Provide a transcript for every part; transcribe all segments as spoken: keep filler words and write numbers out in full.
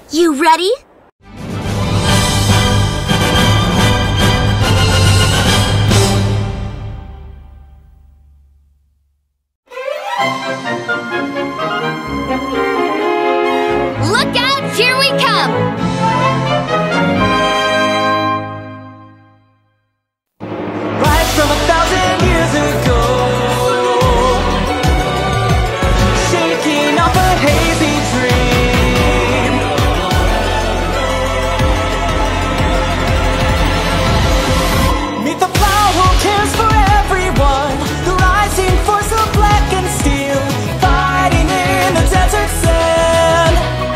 You ready? Look out, here we come! Right from a thousand years ago, shaking off a hazy dream. Meet the plow who cares for everyone, the rising force of black and steel, fighting in the desert sand.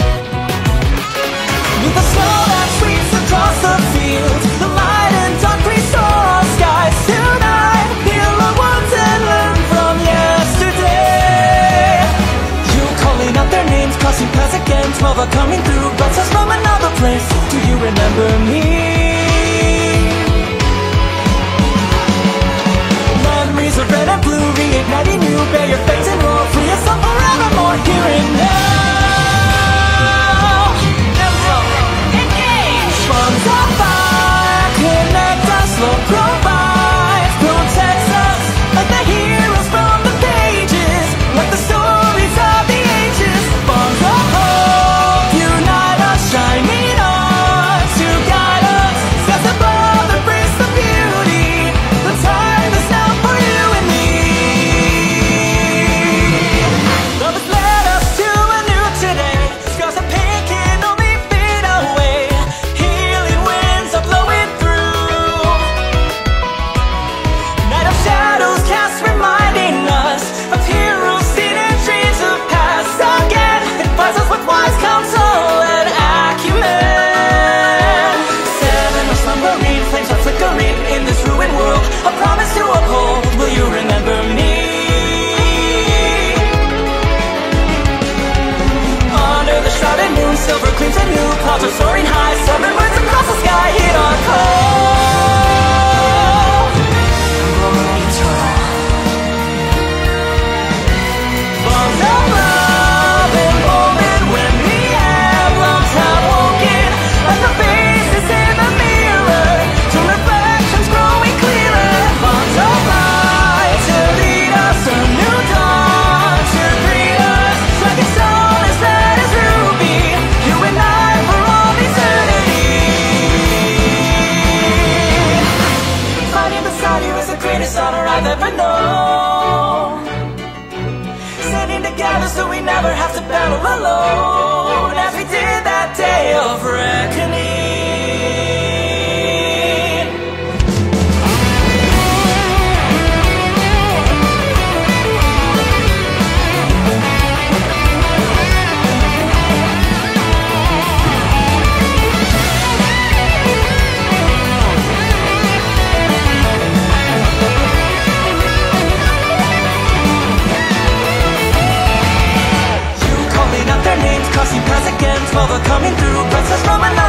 Meet the snow that sweeps across the fields, the light and dark restore our skies tonight. Heal our wounds and learn from yesterday. You calling out their names, crossing paths again, twelve are coming through, brothers from another place. Do you remember me? Memories of red and blue, reigniting you, bear your face and roar, free yourself forevermore, here and now. Emblem, engage! Bonds of fire, connect us, love provides, protects us, like the heroes from the pages, like the stories of the ages. Bonds of hope, unite us, shining on to guide us, skies above embrace the beauty. The time is now for you and me. Love has led us to a new today. Scars of pain can only fade away. Healing winds are blowing through. Night of shadows cast, reminding us of heroes seen in dreams of past. Again, advise us with wise counsel and acumen. Seven are slumbering, flames are flickering in this ruined world. A promise to uphold. Will you remember me? Under the shrouded moon, silver gleams anew, clouds are soaring high, southern birds across the sky hit our call. Bonds of love emboldened when the emblems have woken, like the faces in the mirror, to reflections growing clearer. Bonds of light to lead us, a new dawn to greet us, like a stone as red as ruby, you and I for all eternity. Fighting beside you is the greatest honor I've ever known. Standing together so we never have to battle alone, as we did that day of reckoning. You calling out their names, crossing paths again, twelve are coming through, princess from another